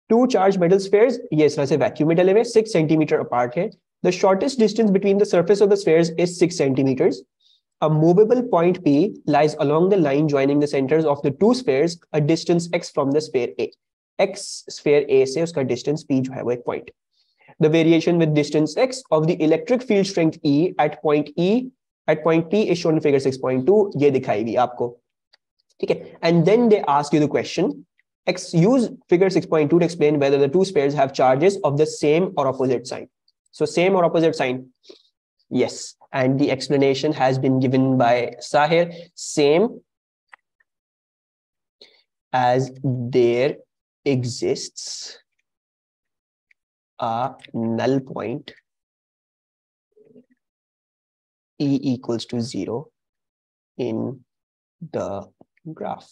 To charge metal spheres ये इस तरह से वैक्यूम में डले हुए 6 सेंटीमीटर अपार्ट है. The shortest distance between the surface of the spheres is 6 centimetres. A movable point P lies along the line joining the centers of the two spheres, a distance x from the sphere A. X sphere A से उसका distance P जो है वो एक point. The variation with distance x of the electric field strength E at point P is shown in figure 6.2. ये दिखाई हुई आपको, ठीक है. And then they ask you the question. Use figure 6.2 to explain whether the two spheres have charges of the same or opposite sign. So same or opposite sign. Yes, and the explanation has been given by Sahir. Same as there exists a null point E equals to 0 in the graph.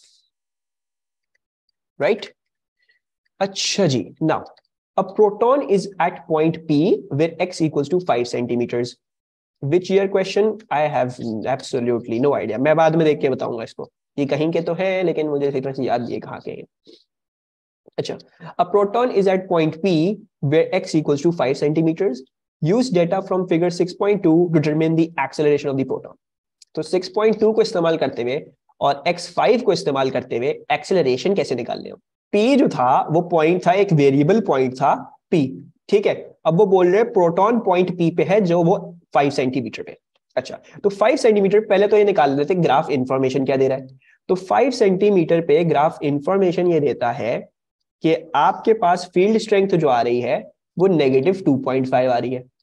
Right? Achha ji. Now, a proton is at point P where x equals to 5 centimeters. Which year question? I have absolutely no idea. मैं बाद में देख के बताऊंगा इसको. ये कहीं के तो है लेकिन मुझे इस तरह से याद नहीं है कहाँ के हैं. अच्छा, a proton is at point P where x equals to 5 centimeters. Use data from figure 6.2 to determine the acceleration of the proton. तो 6.2 को इस्तेमाल करते हुए और x5 को इस्तेमाल करते हुए एक्सेलरेशन कैसे निकालने हो. P जो था वो पॉइंट था, एक वेरिएबल पॉइंट था P, ठीक है. अब वो बोल रहे प्रोटॉन पॉइंट P पे है जो वो 5 सेंटीमीटर पे. अच्छा, तो 5 सेंटीमीटर पहले तो ये निकाल देते ग्राफ इंफॉर्मेशन क्या दे रहा है. तो 5 सेंटीमीटर पे ग्राफ इंफॉर्मेशन ये देता है कि आपके पास फील्ड स्ट्रेंथ जो आ रही है वो -2.5 आ रही है,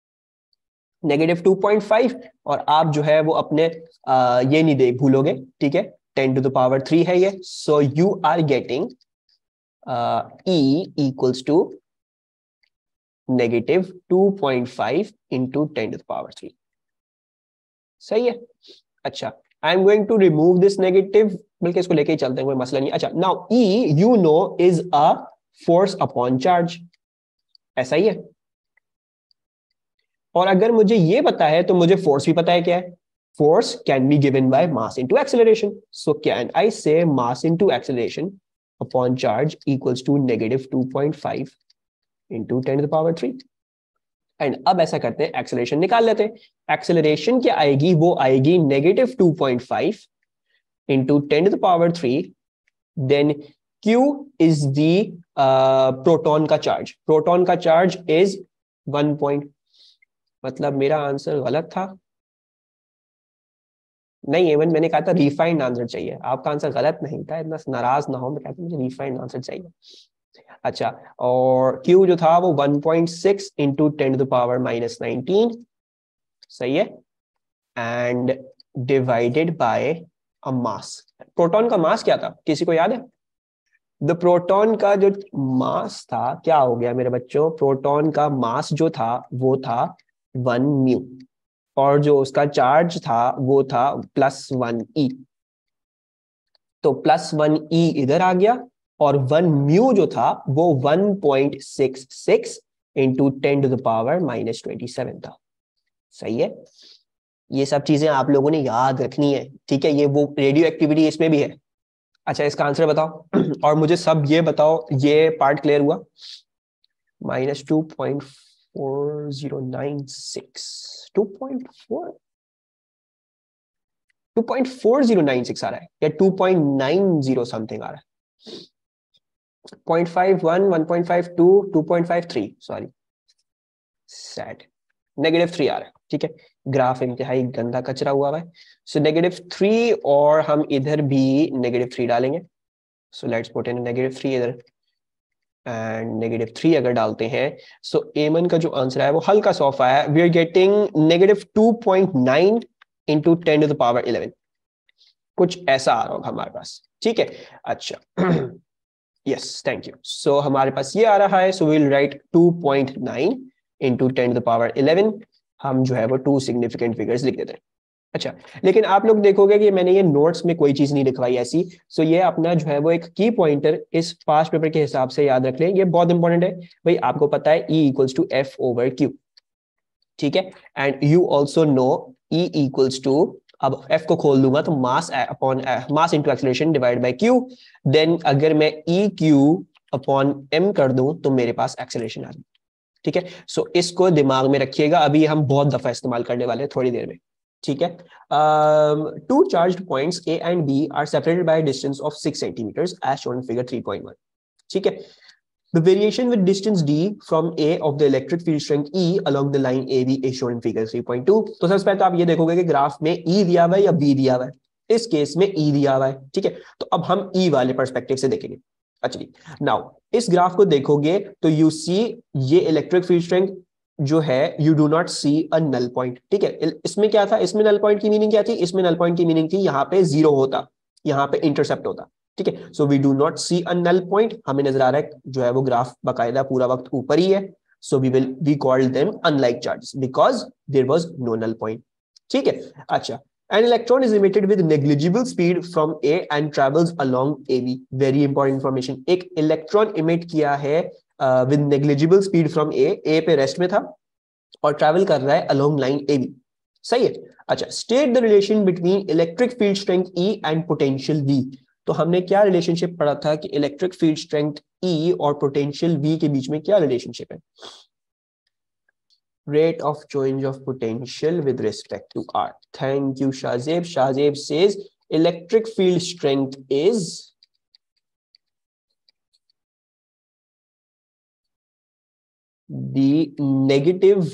-2.5. और आप जो है वो अपने ये नहीं देख भूलोगे, ठीक है. 10⁻³ है ये. So you are getting E equals to -2.5 into 10⁻³. सही है. अच्छा, I am going to remove this negative, बल्कि इसको लेके ही चलते हैं, कोई मसला नहीं. अच्छा, now E you know is a force upon charge, ऐसा ही है. और अगर मुझे ये पता है तो मुझे फोर्स भी पता है क्या है. Force can be given by mass into acceleration. So can I say mass into acceleration upon charge equals to -2.5 into 10⁻³. And अब ऐसा करते हैं, एक्सेलरेशन निकाल लेते हैं. एक्सेलरेशन क्या आएगी, वो आएगी -2.5 into 10⁻³. Then Q is the proton का चार्ज. प्रोटॉन का चार्ज इज 1. मतलब मेरा आंसर गलत था. नहीं एवन, मैंने कहा था रिफाइंड आंसर चाहिए. आपका आंसर गलत नहीं था, इतना नाराज ना हो. मैं कहता हूँ मुझे रिफाइंड आंसर चाहिए. अच्छा, और Q जो था वो 1.6 into 10⁻⁻19, सही है. And divided by a mass. Proton का मास क्या था, किसी को याद है? द प्रोटॉन का जो मास था क्या हो गया मेरे बच्चों, प्रोटॉन का मास जो था वो था 1 म्यू, और जो उसका चार्ज था वो था +1 E. तो +1 E इधर आ गया, और 1 म्यू जो था वो 1.66 into 10⁻⁻27 था. सही है. ये सब चीजें आप लोगों ने याद रखनी है, ठीक है. ये वो रेडियो एक्टिविटी इसमें भी है. अच्छा, इसका आंसर बताओ और मुझे सब ये बताओ, ये पार्ट क्लियर हुआ? -2.4096 2.4096 आ रहा है, या 2.90 समथिंग आ रहा है. 0.51, 1.52, 2.53, सॉरी, सैड. -3 आ रहा है, ठीक है. ग्राफ इंतहाई गंदा कचरा हुआ है. सो -3, और हम इधर भी -3 डालेंगे. सो लेट्स पुट इन -3 इधर, एंड -3 अगर डालते हैं, सो एमन का जो आंसर है वो हल्का सॉफ्ट आया. We are getting -2.9 into 10⁻11. कुछ ऐसा आ रहा होगा हमारे पास, ठीक है. अच्छा, यस, थैंक यू. सो हमारे पास ये आ रहा है. So we will write 2.9 into 10⁻11. हम जो है वो 2 सिग्निफिकेंट फिगर्स लिख देते हैं. अच्छा, लेकिन आप लोग देखोगे कि मैंने ये नोट्स में कोई चीज नहीं लिखवाई ऐसी. सो ये अपना जो है वो एक की पॉइंटर इस पास्ट पेपर के हिसाब से याद रख लें. ये बहुत इंपॉर्टेंट है भाई. आपको पता है E equals to F/Q, ठीक है. And you also know E equals to, अब F को खोल दूंगा तो mass upon mass into acceleration divide by Q. Then अगर मैं EQ अपॉन m कर दूं तो मेरे पास एक्सेलरेशन आ जाए। ठीक है, सो इसको दिमाग में रखिएगा, अभी हम बहुत दफा इस्तेमाल करने वाले हैं थोड़ी देर में। ठीक है, two charged points A and B are separated by distance of 6 centimetres as shown in figure 3.1। ठीक है, the variation with distance d from A of the electric field strength E along the line AB is shown in figure 3.2। तो सबसे पहले तो आप ये देखोगे कि ग्राफ में E दिया हुआ है या B दिया हुआ है। इस केस में E दिया हुआ है। ठीक है, तो अब हम E वाले पर्सपेक्टिव से देखेंगे। अच्छा जी, नाउ इस ग्राफ को देखोगे तो यू सी ये इलेक्ट्रिक फील्ड स्ट्रेंथ जो है you do not see a null point. ठीक है, इसमें क्या था, इसमें नल पॉइंट की मीनिंग क्या थी, इसमें नल पॉइंट की मीनिंग थी यहाँ पे जीरो होता, यहाँ पे इंटरसेप्ट होता। ठीक है, so we do not see a null point, हमें नजर आ रहा है जो है वो ग्राफ बकायदा पूरा वक्त ऊपर ही है। So we called them unlike charges because there was no null point. ठीक है, अच्छा, an electron is emitted with negligible speed from A and travels along AB। very important information, एक इलेक्ट्रॉन इमिट किया है with negligible speed from A पे rest में था और ट्रैवल कर रहा है along line AB। सही है, अच्छा, state the relation between electric field strength E and potential V। तो हमने क्या रिलेशनशिप पढ़ा था कि इलेक्ट्रिक फील्ड स्ट्रेंथ E और पोटेंशियल V के बीच में क्या रिलेशनशिप है, rate of change of potential with respect to R। Thank you, Shazeb. Shazeb says electric field strength is the negative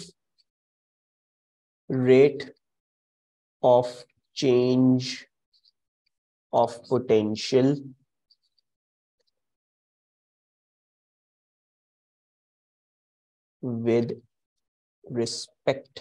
rate of change of potential with respect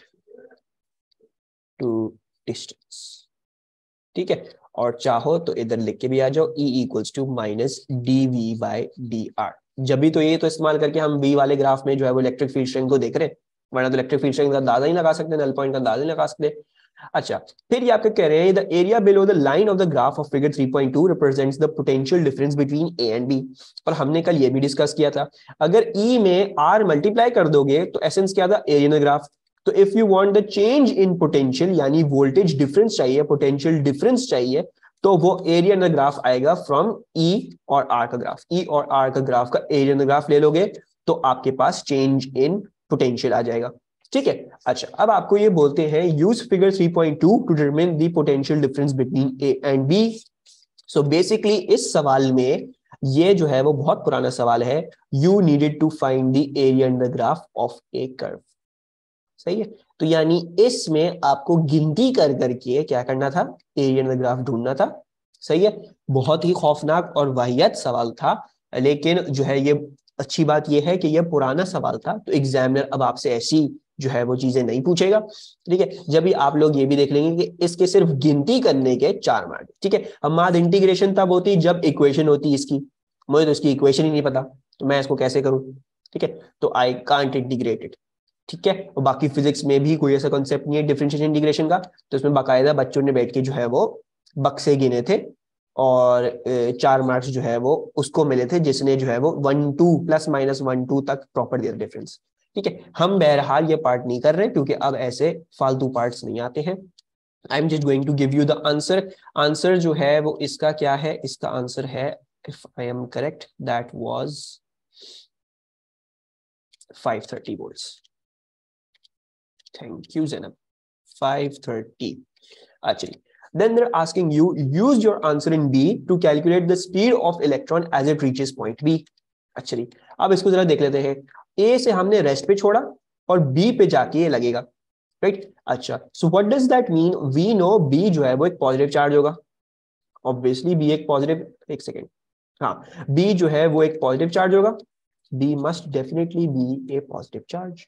to distance। ठीक है, और चाहो तो इधर लिख के भी आ जाओ E equals to minus dV by dr। जब भी तो ये तो इस्तेमाल करके हम V वाले ग्राफ में जो है वो इलेक्ट्रिक फील्ड स्ट्रेंथ को देख रहे हैं, वरना तो इलेक्ट्रिक फील्ड स्ट्रेंथ का अंदाजा ही लगा सकते, नल पॉइंट का अंदाजा नहीं लगा सकते। अच्छा, फिर ये आपके कह रहे हैं the area below the line of the graph of figure 3.2 represents the potential difference between A and B। और हमने कल ये भी डिस्कस किया था, अगर E में R मल्टीप्लाई कर दोगे तो एसेंस क्या था, एरिया इन द ग्राफ। तो if you want the change in potential यानी वोल्टेज डिफरेंस चाहिए, पोटेंशियल डिफरेंस चाहिए, तो वो एरिया इन द ग्राफ आएगा फ्रॉम E और R का ग्राफ। E और R का ग्राफ का एरिया इन द ग्राफ ले लोगे तो आपके पास चेंज इन पोटेंशियल आ जाएगा। ठीक है, अच्छा, अब आपको ये बोलते हैं use figure 3.2 to determine the potential difference between A and B। So basically इस सवाल में ये जो है वो बहुत पुराना सवाल है, you needed to find the area in the graph of a curve. सही है, तो यानी इसमें आपको गिनती कर करके क्या करना था, एरिया इन द ग्राफ ढूंढना था। सही है, बहुत ही खौफनाक और वाहियात सवाल था, लेकिन जो है ये अच्छी बात यह है कि यह पुराना सवाल था, तो एग्जामिनर अब आपसे ऐसी जो है वो चीजें नहीं पूछेगा। ठीक है, जब भी आप लोग ये भी देख लेंगे कि इसके सिर्फ गिनती करने के 4 मार्क। ठीक है, अब माद इंटीग्रेशन तब होती जब इक्वेशन होती इसकी, मुझे तो इसकी इक्वेशन ही नहीं पता, तो मैं इसको कैसे करूं। ठीक है, तो आई कांट इंटीग्रेट इट। ठीक है, और बाकी फिजिक्स में भी कोई ऐसा कॉन्सेप्ट नहीं है डिफरेंशिएशन इंटीग्रेशन का, तो इसमें बाकायदा बच्चों ने बैठ के जो है वो बक्से गिने थे और 4 मार्क्स जो है वो उसको मिले थे जिसने जो है वो 1 2 प्लस माइनस 1 2 तक प्रॉपर दिया डिफरेंस। ठीक है, हम बहरहाल ये पार्ट नहीं कर रहे क्योंकि अब ऐसे फालतू पार्ट्स नहीं आते हैं। I am just going to give you the answer. Answer जो है वो इसका क्या है, इसका आंसर है, if I am correct, that was 530 volts. Thank you Zainab, 530। Actually, then they're asking you use your answer in B to calculate the speed of electron as it reaches point B। Actually, अब इसको जरा देख लेते हैं, A से हमने rest पे छोड़ा और B पे जाके ये लगेगा, राइट। अच्छा, so what does that mean, we know B जो है वो एक पॉजिटिव चार्ज होगा, ऑब्वियसली B एक पॉजिटिव, एक सेकेंड, हाँ, B जो है वो एक पॉजिटिव चार्ज होगा, B must definitely be a positive charge,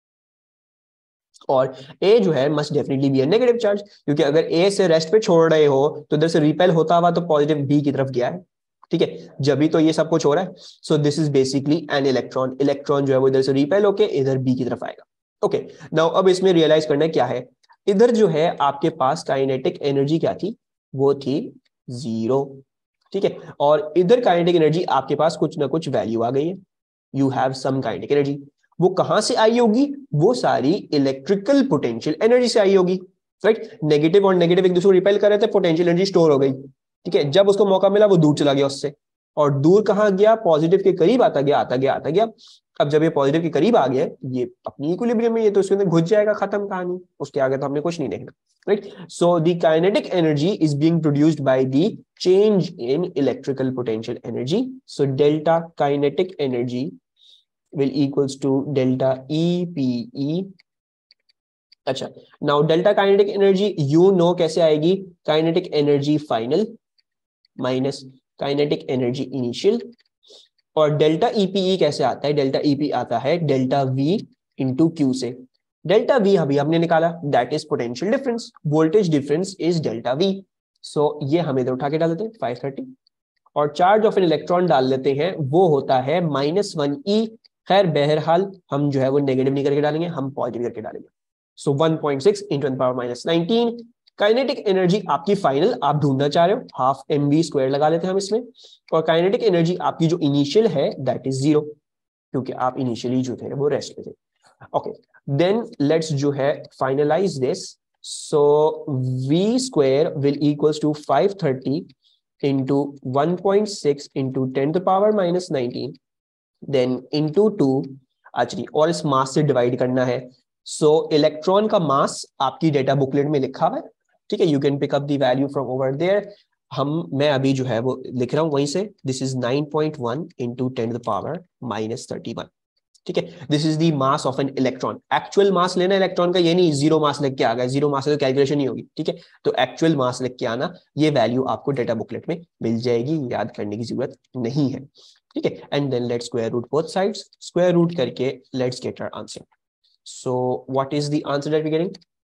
और A जो है must definitely be a negative charge, क्योंकि अगर A से रेस्ट पे छोड़ रहे हो तो इधर से रिपेल होता हुआ तो पॉजिटिव B की तरफ गया है। ठीक है, जब भी तो ये सब कुछ हो रहा है। So this is basically an electron, electron जो है वो इधर से रिपेल होके इधर B की तरफ आएगा। ओके, नाउ अब इसमें रियलाइज करना क्या है, इधर जो है आपके पास काइनेटिक एनर्जी क्या थी, वो थी 0। ठीक है, और इधर काइनेटिक एनर्जी आपके पास कुछ ना कुछ वैल्यू आ गई है, you have some kinetic energy. वो कहां से आई होगी, वो सारी इलेक्ट्रिकल पोटेंशियल एनर्जी से आई होगी, राइट। नेगेटिव और नेगेटिव एक दूसरे को रिपेल कर रहे थे, पोटेंशियल एनर्जी स्टोर हो गई। ठीक है, जब उसको मौका मिला वो दूर चला गया उससे, और दूर कहाँ गया, पॉजिटिव के करीब आता गया आता गया आता गया। अब जब ये पॉजिटिव के करीब आ गया, ये अपनी इक्विलिब्रियम में, ये तो इसके अंदर घुस जाएगा, खत्म कहानी, उसके आगे तो हमने कुछ नहीं देखना, right. So the kinetic energy is being produced by the change in electrical potential energy. So delta kinetic energy will equals to delta EPE। अच्छा, now delta kinetic energy you know कैसे आएगी, kinetic energy final minus kinetic energy initial. और delta EPE कैसे आता है, delta EP आता है delta V into Q से। डेल्टा वी अभी हमने निकाला, that is potential difference, voltage difference is delta V. So ये हम इधर उठा के डाल देते हैं 530, और चार्ज ऑफ एन इलेक्ट्रॉन डाल लेते हैं, वो होता है -1e। खैर बहरहाल हम जो है वो नेगेटिव नहीं करके डालेंगे, हम पॉजिटिव करके डालेंगे। सो 1.6 × 10⁻19। काइनेटिक एनर्जी आपकी फाइनल आप ढूंढना चाह रहे हो, हाफ mv² लगा लेते हैं हम इसमें, और काइनेटिक एनर्जी आपकी जो इनिशियल है दैट इज 0, क्योंकि आप इनिशियली जो थे वो रेस्ट पे थे। ओके, देन लेट्स जो है finalize this. So v² will equals to 530 into 1.6 into 10⁻19 then into 2। अच्छा, और इस मास से डिवाइड करना है। सो इलेक्ट्रॉन का मास आपकी डेटा बुकलेट में लिखा हुआ है, ठीक है, you can pick up the value from over there. मैं अभी जो है वो लिख रहा हूं वहीं से, दिस इज 9.1 into 10⁻31, ठीक है। This is the mass of an electron. Actual mass लेना इलेक्ट्रॉन का, ये नहीं जीरो मास लिख के आ गया, जीरो मास से तो कैलकुलेशन नहीं होगी, ठीक है। तो एक्चुअल मास लिख के आना, ये वैल्यू आपको डेटा बुकलेट में मिल जाएगी, याद करने की जरूरत नहीं है, ठीक है। And then let's square root both sides, square root करके let's get our answer. So what is the answer that we getting,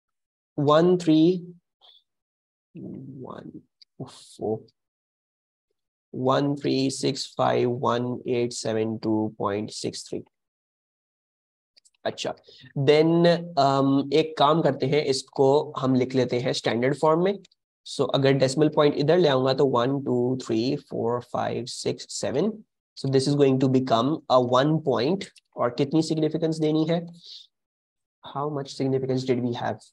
13651872.63। अच्छा, देन एक काम करते हैं, इसको हम लिख लेते हैं स्टैंडर्ड फॉर्म में। सो अगर डेसिमल पॉइंट इधर ले आऊंगा तो 1 2 3 4 5 6 7। So this is going to become a 1 point, और कितनी सिग्निफिकेंस देनी है, how much significance did we have.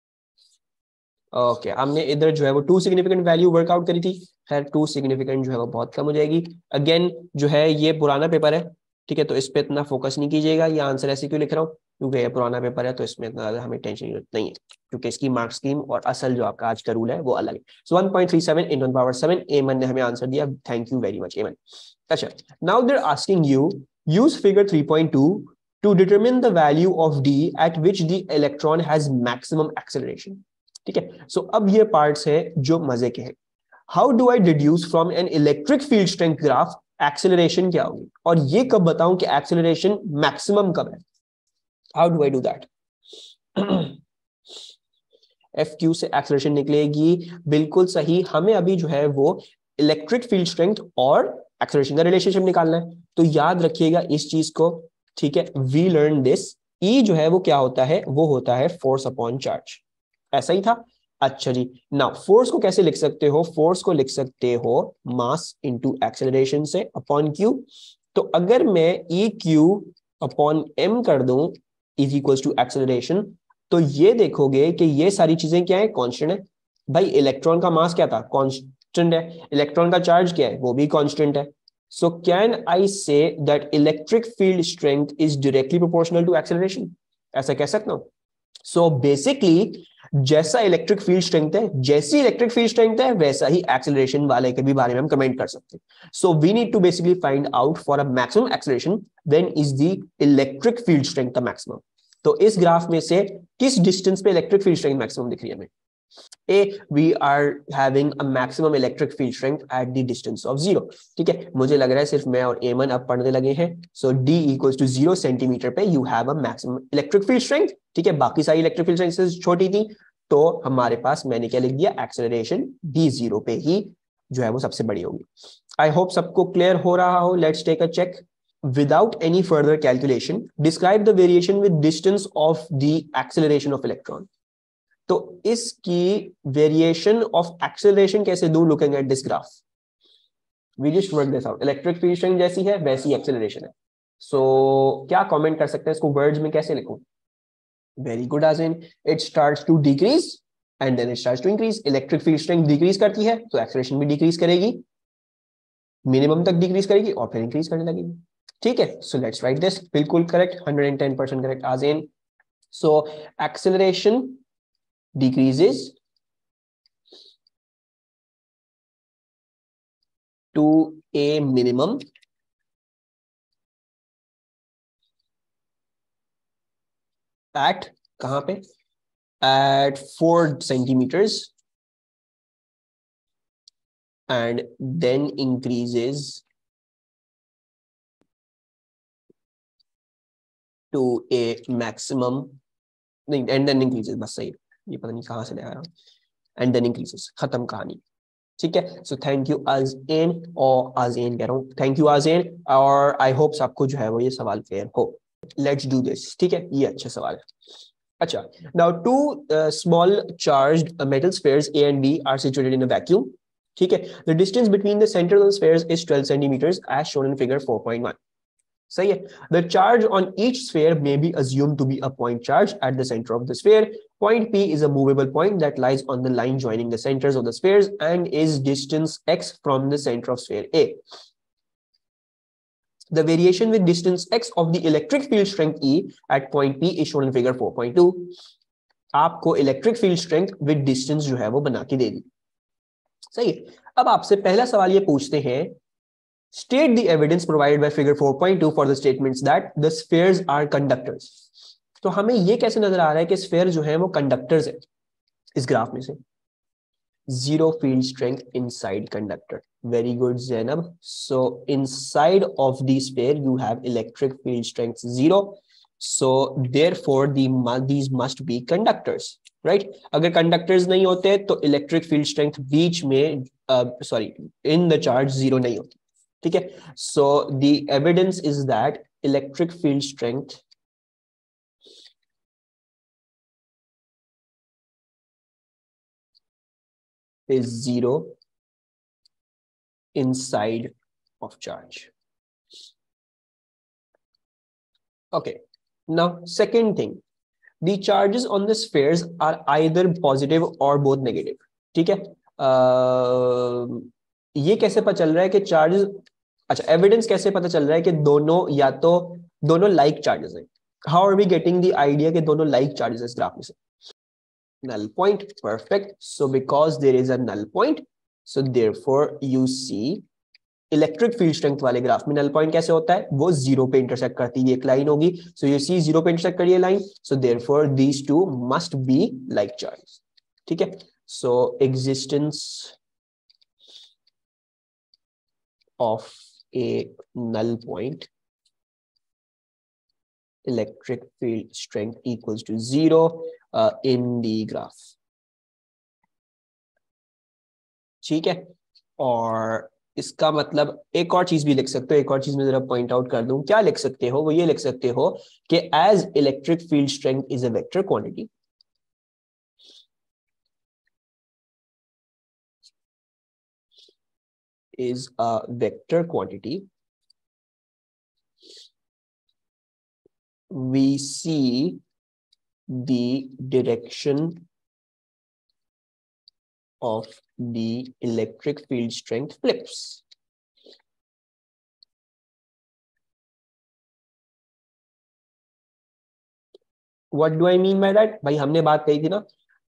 Okay, हमने इधर जो है वो 2 सिग्निफिकेंट वैल्यू वर्कआउट करी थी। खैर 2 सिग्निफिकेंट जो है वो बहुत कम हो जाएगी। अगेन जो है ये पुराना पेपर है, ठीक है, तो इस पे इतना फोकस नहीं कीजिएगा। ये आंसर ऐसे क्यों लिख रहा हूँ, क्योंकि ये पुराना पेपर है, तो इसमें इतना ज्यादा हमें टेंशन की जरूरत नहीं है, क्योंकि इसकी मार्क स्कीम और असल जो आपका आज का रूल है वो अलग है। सो 1.37 × 10⁻7 एमन ने हमें आंसर दिया, thank you very much Aman. अच्छा, now they are asking you use figure 3.2 to determine the value of D at which the electron has maximum acceleration, ठीक है। सो अब ये पार्ट्स है जो मजे के हैं। How do I deduce from an electric field strength graph acceleration क्या होगी, और ये कब बताऊं कि एक्सेलरेशन मैक्सिमम कब है, how do I do that. F Q से एक्सेलरेशन निकलेगी, बिल्कुल सही। हमें अभी जो है वो इलेक्ट्रिक फील्ड स्ट्रेंथ और एक्सेलरेशन का रिलेशनशिप निकालना है, तो याद रखिएगा इस चीज को, ठीक है। वी लर्न दिस, ई जो है वो क्या होता है, वो होता है फोर्स अपॉन चार्ज, ऐसा ही था। अच्छा जी, नाउ फोर्स को कैसे लिख सकते हो, फोर्स को लिख सकते हो मास इनटू एक्सेलरेशन से अपॉन क्यू। तो अगर मैं ई क्यू अपॉन एम कर दूं इज इक्वल्स टू एक्सेलरेशन, तो ये देखोगे कि ये सारी चीजें क्या है, कांस्टेंट है। भाई इलेक्ट्रॉन का मास क्या था, कांस्टेंट है, इलेक्ट्रॉन का चार्ज क्या है, वो भी कांस्टेंट है। सो can I say that electric field strength is directly proportional to acceleration, ऐसा कह सकता हूं। सो बेसिकली जैसा इलेक्ट्रिक फील्ड स्ट्रेंथ है, जैसी इलेक्ट्रिक फील्ड स्ट्रेंथ है, वैसा ही एक्सेलरेशन वाले के भी बारे में हम कमेंट कर सकते हैं। So we need to basically find out for a maximum acceleration when is the electric field strength the maximum. तो इस ग्राफ में से किस डिस्टेंस पे इलेक्ट्रिक फील्ड स्ट्रेंथ मैक्सिमम दिख रही है हमें, A, we are having a maximum electric field strength at the distance of 0, ठीक है। मुझे लग रहा है सिर्फ मैं और एमन अब पढ़ने लगे हैं। So D equals to 0 centimetre पे you have a maximum electric field strength, ठीक है। बाकी सारी इलेक्ट्रिक फील्ड स्ट्रेंथ से छोटी थी, तो हमारे पास मैंने क्या लिख दिया, एक्सेलरेशन भी 0 पे ही जो है वो सबसे बड़ी होगी। आई होप सबको क्लियर हो रहा हो। Let's take a check. Without any further calculation, describe the variation with distance of the acceleration of electron. तो इसकी वेरिएशन ऑफ एक्सेलरेशन कैसे दूं, looking at this graph we just work this out. Electric field strength जैसी है वैसी acceleration है। सो क्या comment कर सकते हैं, इसको वर्ड्स में कैसे लिखूं। Very good Azin, it starts to decrease and then it starts to increase. Electric field strength decrease करती है तो एक्सेलरेशन भी डिक्रीज करेगी। मिनिमम तक डिक्रीज करेगी और फिर इंक्रीज करने लगेगी, ठीक है। सो लेट्स राइट दिस, बिल्कुल correct, 110% correct Azen. So acceleration decreases to a minimum at, कहां पे, at 4 centimeters and then increases to a maximum, नहीं, and then increases, बस सही, ये पता नहीं कहाँ से ले आया हूँ, and then increases, खत्म कहानी, ठीक है। सो थैंक यू आज़ेन, और आज़ेन कह रहा हूँ, थैंक यू आज़ेन, और आई होप सबको जो है वो ये सवाल क्लियर हो। लेट्स डू दिस, ठीक है, ये अच्छा सवाल है। अच्छा, now two small charged metal spheres A and B are situated in a vacuum. ठीक है, the distance between the center of the spheres is 12 centimeters as shown in figure 4.1. सही है। The charge on each sphere may be assumed to be a point charge at the center of the sphere. Point P is a movable point that lies on the line joining the centers of the spheres and is distance x from the center of sphere A. The variation with distance x of the electric field strength E at point P is shown in figure 4.2. आपको electric field strength with distance जो है वो बना के दे दी, सही है। अब आपसे पहला सवाल ये पूछते हैं, state the evidence provided by figure 4.2 for the statements that the spheres are conductors. तो हमें ये कैसे नजर आ रहा है कि स्फीयर जो है वो कंडक्टर्स है इस ग्राफ में से। Zero field strength inside conductor, very good Zainab. So inside of the sphere you have electric field strength 0, so therefore these must be conductors, right? अगर conductors नहीं होते तो electric field strength बीच में in the charge 0 नहीं होती, ठीक है। So the evidence is that electric field strength is 0 inside of charge. Okay, now second thing, the charges on the spheres are either positive or both negative, ठीक है। ये कैसे पता चल रहा है कि चार्जेस, अच्छा एविडेंस कैसे पता चल रहा है कि दोनों या तो दोनों लाइक चार्जेस हैं। How are we getting the idea कि दोनों लाइक चार्जेस इस ग्राफ में से? null point, perfect. So because there is a null point, so therefore you see electric field strength वाले ग्राफ में नल पॉइंट कैसे होता है, वो 0 पे इंटरसेक्ट करती है, एक लाइन होगी। सो यू सी 0 पे इंटरसेक्ट करिए line, so therefore these two must be like charge, ठीक है। So existence of a null point, electric field strength equals to 0 in the graph, ठीक है। और इसका मतलब एक और चीज भी लिख सकते हो, एक और चीज में जरा पॉइंट आउट कर दूं, क्या लिख सकते हो, वो ये लिख सकते हो कि as electric field strength is a vector quantity, is a vector quantity, we see the direction of the electric field strength flips. What do I mean by that? भाई हमने बात कही थी ना,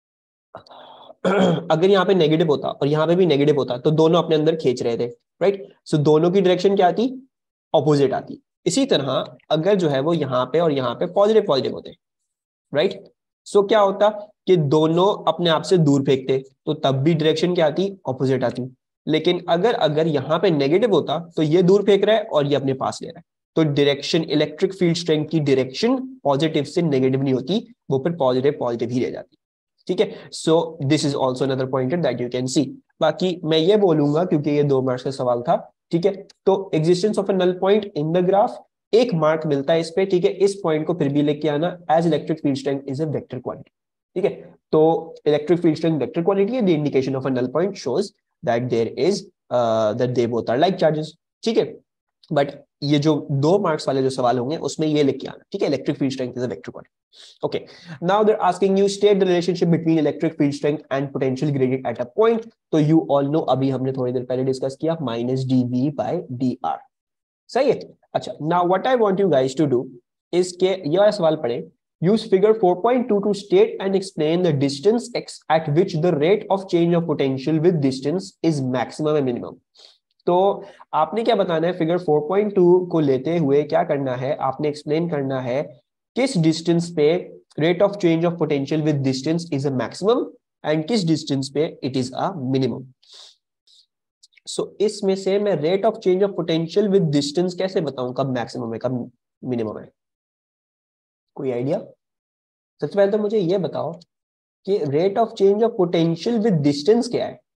अगर यहाँ पे नेगेटिव होता और यहाँ पे भी नेगेटिव होता तो दोनों अपने अंदर खींच रहे थे, राइट। सो दोनों की डायरेक्शन क्या आती, ऑपोजिट आती। इसी तरह अगर जो है वो यहाँ पे और यहाँ पे पॉजिटिव पॉजिटिव होते, राइट, सो क्या होता कि दोनों अपने आप से दूर फेंकते, तो तब भी डायरेक्शन क्या आती, ऑपोजिट आती। लेकिन अगर अगर यहाँ पे नेगेटिव होता तो ये दूर फेंक रहा है और ये अपने पास ले रहा है, तो डायरेक्शन, इलेक्ट्रिक फील्ड स्ट्रेंथ की डायरेक्शन पॉजिटिव से नेगेटिव नहीं होती, वो फिर पॉजिटिव पॉजिटिव ही रह जाती, ठीक है। So this is also another pointed that you can see. बाकी मैं ये बोलूंगा क्योंकि ये 2 मार्क्स का सवाल था, ठीक है, तो existence of a null point in the graph 1 mark मिलता है इस पे, ठीक है। इस पॉइंट को फिर भी लेके आना, as electric field strength is a vector quantity, ठीक है। तो electric field strength vector quantity है, the indication of a null point shows that there is that they both are like charges, ठीक है। बट ये जो 2 मार्क्स वाले जो सवाल होंगे उसमें ये लिख के आना, ठीक है। Electric field strength is a vector quantity. Okay, now they are asking you state the relationship between electric field strength and potential gradient at a point. तो यू ऑल नो, अभी हमने थोड़ी देर पहले डिस्कस किया, माइनस dv बाय dr, सही है। अच्छा, now what I want you guys to do is के ये वाला सवाल पढ़े, use figure 4.2 to state and explain the distance x at which the rate of change of potential with distance is maximum and minimum। तो आपने क्या बताना है, फिगर 4.2 को लेते हुए क्या करना है, आपने एक्सप्लेन करना है किस डिस्टेंस पे rate of change of potential with distance is a maximum and किस डिस्टेंस पे it is a minimum. So इसमें से मैं rate of change of potential with distance कैसे बताऊं कब मैक्सिमम है कब मिनिमम है, कोई आइडिया? सबसे पहले तो मुझे ये बताओ कि rate of change of potential with distance क्या है।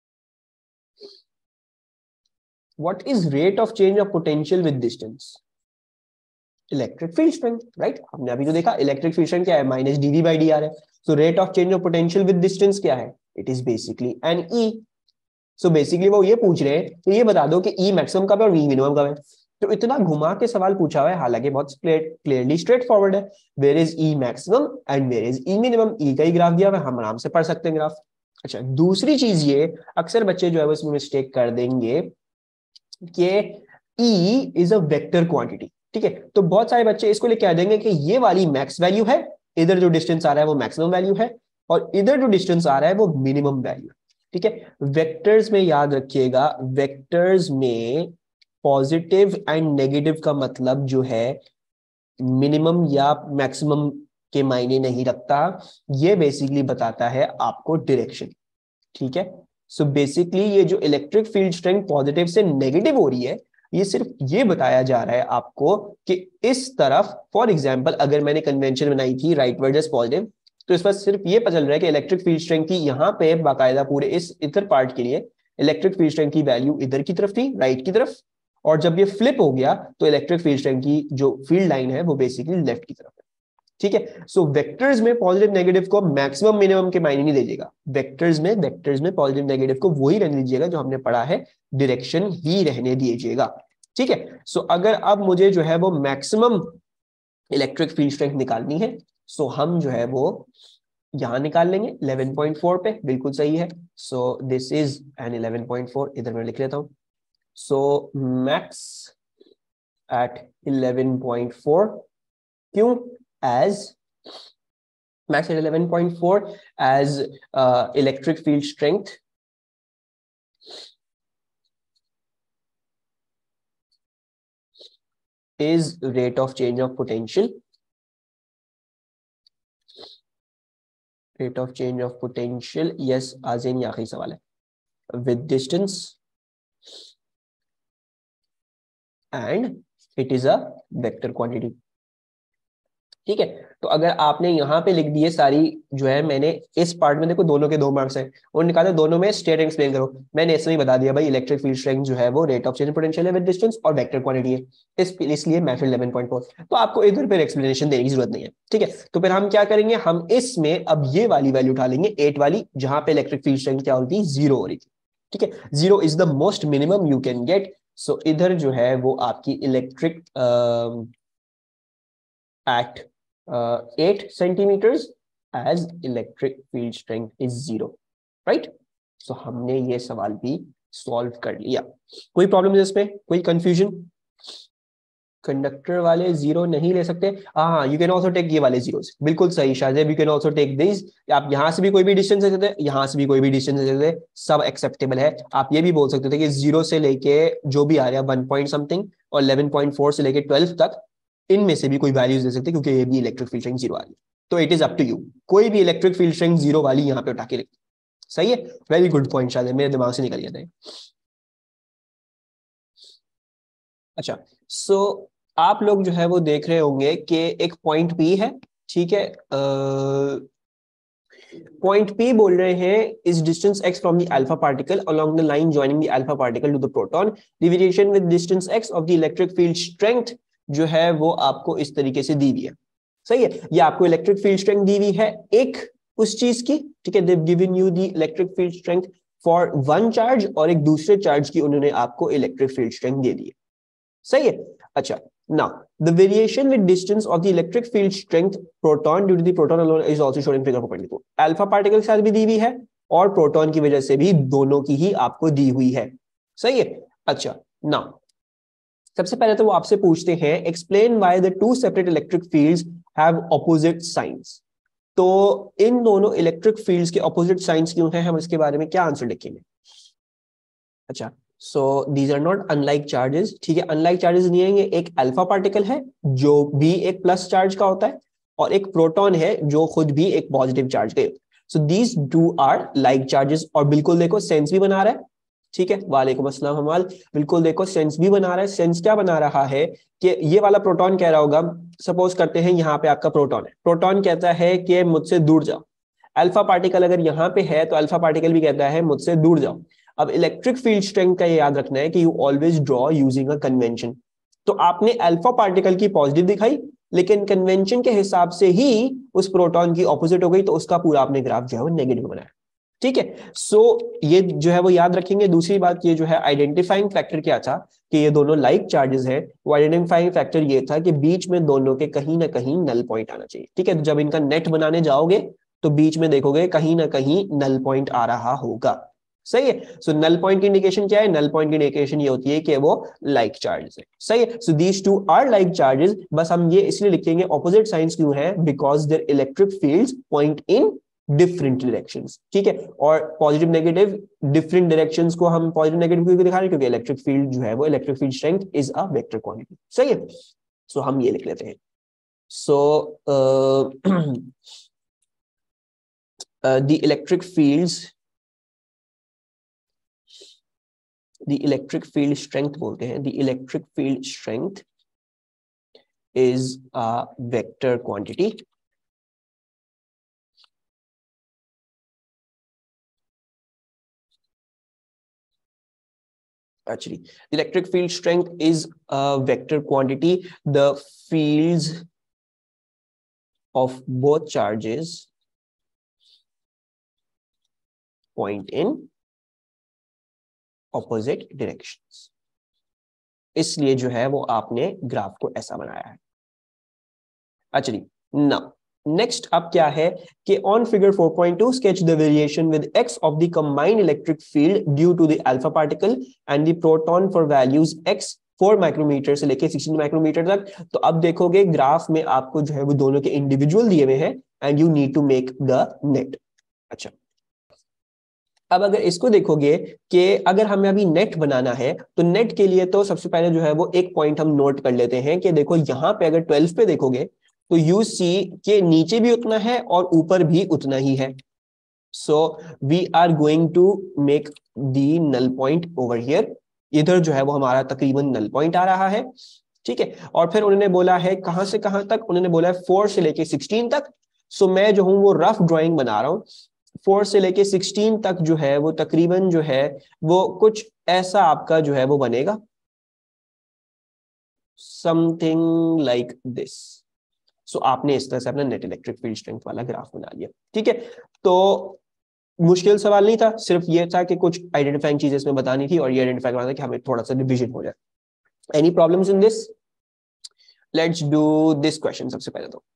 What is rate of change of potential with distance? Electric field strength, right. हमने अभी तो देखा इलेक्ट्रिक फील्ड स्ट्रेंथ क्या है, माइनस dv बाई dr है। So rate of change of potential with distance क्या है, it is basically an E. So basically वो ये पूछ रहे हैं कि ये बता दो कि ई मैक्सिमम कब है और ई मिनिमम कब है। तो इतना घुमा के सवाल पूछा हुआ है, हालांकि बहुत क्लियरली स्ट्रेट फॉरवर्ड है। Where is E maximum and where is E minimum, E का ही ग्राफ दिया हुआ है, हम आराम से पढ़ सकते हैं ग्राफ। अच्छा, दूसरी चीज ये अक्सर बच्चे जो है वो इसमें मिस्टेक कर देंगे कि E is a vector quantity, ठीक है। तो बहुत सारे बच्चे इसको लेके आ जाएंगे कि ये वाली मैक्स वैल्यू है, इधर जो डिस्टेंस आ रहा है वो मैक्सिमम वैल्यू है, और इधर जो डिस्टेंस आ रहा है वो मिनिमम वैल्यू है, ठीक है। वेक्टर्स में याद रखिएगा, वेक्टर्स में पॉजिटिव एंड नेगेटिव का मतलब जो है मिनिमम या मैक्सिमम के मायने नहीं रखता, ये बेसिकली बताता है आपको डायरेक्शन, ठीक है। सो बेसिकली ये जो इलेक्ट्रिक फील्ड स्ट्रेंथ पॉजिटिव से नेगेटिव हो रही है, ये सिर्फ ये बताया जा रहा है आपको कि इस तरफ, फॉर एग्जांपल अगर मैंने कन्वेंशन बनाई थी राइट वर्सेस पॉजिटिव, तो इस पर सिर्फ ये पता चल रहा है कि इलेक्ट्रिक फील्ड स्ट्रेंथ की यहाँ पे बाकायदा पूरे इस इधर पार्ट के लिए इलेक्ट्रिक फील्ड स्ट्रेंथ की वैल्यू इधर की तरफ थी, राइट की तरफ, और जब ये फ्लिप हो गया तो इलेक्ट्रिक फील्ड स्ट्रेंथ की जो फील्ड लाइन है वो बेसिकली लेफ्ट की तरफ है, ठीक है। सो वेक्टर्स में पॉजिटिव नेगेटिव को मैक्सिमम मिनिमम के मायने नहीं दीजिएगा, वेक्टर्स में पॉजिटिव नेगेटिव को वही रहने दीजिएगा जो हमने पढ़ा है, डायरेक्शन ही रहने दीजिएगा, ठीक है। सो अगर अब मुझे जो है वो मैक्सिमम इलेक्ट्रिक फील्ड स्ट्रेंथ निकालनी है, सो हम जो है वो यहां निकाल लेंगे 11.4 पे, बिल्कुल सही है। सो दिस इज एन 11.4, इधर मैं लिख लेता हूं। सो मैक्स एट 11.4, क्यों? as max at 11.4 as electric field strength is rate of change of potential, rate of change of potential, yes आज़ीन, ये आखिरी सवाल है, with distance and it is a vector quantity, ठीक है। तो अगर आपने यहाँ पे लिख दिए सारी जो है, मैंने इस पार्ट में देखो दोनों के 2 मार्क्स हैं और निकाले, दोनों में स्टेट एक्सप्लेन करो, मैंने इसमें ही बता दिया भाई इलेक्ट्रिक फील्ड स्ट्रेंथ जो है वो रेट ऑफ चेंज पोटेंशियल है विद डिस्टेंस और वेक्टर क्वांटिटी है, इसलिए मैथड 11.4, तो आपको इधर पर एक्सप्लेनेशन देने की जरूरत नहीं है, ठीक है। तो फिर हम क्या करेंगे, हम इसमें अब ये वाली वैल्यू उठा लेंगे 8 वाली, जहां पे इलेक्ट्रिक फील्ड स्ट्रेंथ क्या होती है, 0 हो रही थी, ठीक है। 0 is the most minimum you can get. So इधर जो है वो आपकी electric at 8 centimeters as electric field strength is 0, right? So हमने ये सवाल भी सॉल्व कर लिया। कोई प्रॉब्लम है इसमें, कोई कंफ्यूजन? कंडक्टर वाले 0 नहीं ले सकते, हाँ, यू कैन ऑल्सो टेक ये वाले जीरोस, बिल्कुल सही Shahzeb, you can also take this, आप यहाँ से भी कोई भी डिस्टेंस ले सकते हैं, यहाँ से भी कोई भी डिस्टेंस ले सकते हैं, सब एक्सेप्टेबल है। आप ये भी बोल सकते थे कि 0 से लेके जो भी आ रहा है 1 पॉइंट समथिंग और 11.4 से लेके 12 तक, इनमें से भी कोई वैल्यूज दे सकते हैं, क्योंकि ये भी इलेक्ट्रिक फील्ड स्ट्रेंथ 0 आ रही है, तो it is up to you, कोई भी इलेक्ट्रिक फील्ड स्ट्रेंथ 0 वाली यहाँ पे उठा के लिख, सही है। वेरी गुड पॉइंट शायद मेरे दिमाग से निकल गया था। अच्छा, सो आप लोग जो है वो देख रहे होंगे कि एक पॉइंट पी है, ठीक है। पॉइंट पी बोल रहे हैं is distance x from the alpha particle along the line joining the alpha particle to the proton, deviation with distance x of the electric field strength जो है वो आपको इस तरीके से दी हुई है, सही है। ये आपको इलेक्ट्रिक फील्ड स्ट्रेंथ दी हुई है एक उस चीज की, ठीक है, they've given you the electric field strength for one charge, और एक दूसरे चार्ज की उन्होंने आपको इलेक्ट्रिक फील्ड स्ट्रेंथ दे दी है, सही है। अच्छा, now the variation with distance of the electric field strength proton due to the proton alone is also shown in figure 4.2. Alpha particle के साथ भी दी हुई है और प्रोटॉन की वजह से भी, दोनों की ही आपको दी हुई है, सही है। अच्छा, now सबसे पहले तो वो आपसे पूछते हैं explain why the two separate electric fields have opposite signs. तो इन दोनों इलेक्ट्रिक फील्ड्स के ऑपोजिट साइंस क्यों हैं, हम इसके बारे में क्या आंसर लिखेंगे। अच्छा, so these are not unlike charges, ठीक है, अनलाइक चार्जेस नहीं आएंगे। एक अल्फा पार्टिकल है जो भी एक प्लस चार्ज का होता है और एक प्रोटॉन है जो खुद भी एक पॉजिटिव चार्ज का। So these two are like charges. और बिल्कुल देखो सेंस भी बना रहा है, ठीक है, वालेकुम अस्सलाम हमाल, बिल्कुल देखो सेंस भी बना रहा है। सेंस क्या बना रहा है कि ये वाला प्रोटॉन कह रहा होगा, सपोज करते हैं यहाँ पे आपका प्रोटॉन है, प्रोटॉन कहता है कि मुझसे दूर जाओ। अल्फा पार्टिकल अगर यहाँ पे है तो अल्फा पार्टिकल भी कहता है मुझसे दूर जाओ। अब इलेक्ट्रिक फील्ड स्ट्रेंथ का ये याद रखना है कि you always draw using a convention. तो आपने अल्फा पार्टिकल की पॉजिटिव दिखाई, लेकिन कन्वेंशन के हिसाब से ही उस प्रोटॉन की ऑपोजिट हो गई, तो उसका पूरा आपने ग्राफ जो है वो नेगेटिव बनाया, ठीक है। सो ये जो है वो याद रखेंगे। दूसरी बात ये जो है आइडेंटिफाइंग फैक्टर क्या था कि ये दोनों लाइक चार्जेस हैं। वो आइडेंटिफाइंग फैक्टर ये था कि बीच में दोनों के कहीं ना कहीं नल पॉइंट आना चाहिए, ठीक है। तो जब इनका नेट बनाने जाओगे तो बीच में देखोगे कहीं ना कहीं नल पॉइंट आ रहा होगा, सही है। सो नल पॉइंट की इंडिकेशन क्या है, नल पॉइंट की इंडिकेशन ये होती है कि वो लाइक चार्जेस है, सही है। So these two are like charges. बस हम ये इसलिए लिखेंगे ऑपोजिट साइंस क्यों है, because their electric fields point in different directions, ठीक है। और पॉजिटिव नेगेटिव डिफरेंट डायरेक्शंस को हम पॉजिटिव नेगेटिव क्यों दिखा रहे हैं, क्योंकि इलेक्ट्रिक फील्ड जो है वो electric field strength is a vector quantity, सही है। सो हम ये लिख लेते हैं। सो the electric field strength बोलते हैं, the electric field strength is a vector quantity. Actually, the electric field strength is a vector quantity. The fields of both charges point in opposite directions. इसलिए जो है वो आपने ग्राफ को ऐसा बनाया है। अच्छा, नाउ नेक्स्ट अब क्या है कि on figure 4.2 sketch the variation with x of the combined electric field due to the alpha particle and the proton for values x 4 micrometer से लेके 16 माइक्रोमीटर तक। तो अब देखोगे ग्राफ में आपको जो है वो दोनों के इंडिविजुअल दिए हुए हैं and you need to make the net. अच्छा, अब अगर इसको देखोगे कि अगर हमें अभी नेट बनाना है तो नेट के लिए तो सबसे पहले जो है वो एक पॉइंट हम नोट कर लेते हैं कि देखो यहाँ पे अगर 12 पे देखोगे तो यू सी के नीचे भी उतना है और ऊपर भी उतना ही है। So we are going to make the null point over here. इधर जो है वो हमारा तकरीबन नल पॉइंट आ रहा है, ठीक है। और फिर उन्होंने बोला है कहां से कहां तक, उन्होंने बोला है 4 से लेके 16 तक। सो मैं जो हूं वो रफ ड्राइंग बना रहा हूं। 4 से लेके 16 तक जो है वो तकरीबन जो है वो कुछ ऐसा आपका जो है वो बनेगा, समथिंग लाइक दिस। सो आपने इस तरह से अपना नेट इलेक्ट्रिक फील्ड स्ट्रेंथ वाला ग्राफ बना लिया, ठीक है। तो मुश्किल सवाल नहीं था, सिर्फ ये था कि कुछ आइडेंटिफाइंग चीजें इसमें बतानी थी और ये आइडेंटिफाई करना था कि हमें थोड़ा सा रिविजन हो जाए। Any problems in this? Let's do this question. सबसे पहले तो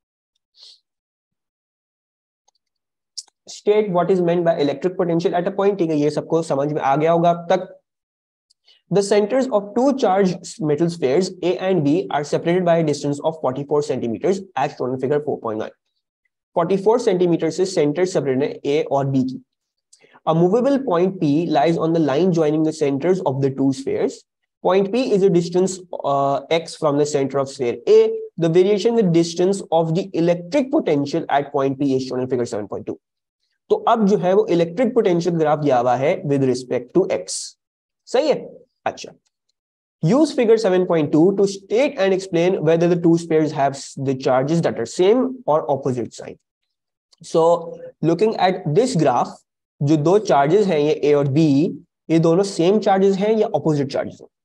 state what is meant by electric potential at a point, ठीक है, ये सबको समझ में आ गया होगा अब तक। The centers of two charged metal spheres A and B are separated by a distance of 44 centimeters as shown in figure 4.9. 44 centimeters से center separated है A और B की। A movable point P lies on the line joining the centers of the two spheres. Point P is a distance x from the center of sphere A. The variation with distance of the electric potential at point P is shown in figure 7.2. तो अब जो है वो electric potential graph दिया हुआ है with respect to x, सही है। अच्छा, use figure 7.2 to state and explain whether the two spheres have the charges that are same or opposite sign. So looking at this graph, जो दो charges हैं ये A और B, ये दोनों सेम चार्जेस हैं या ऑपोजिट चार्जेस हैं?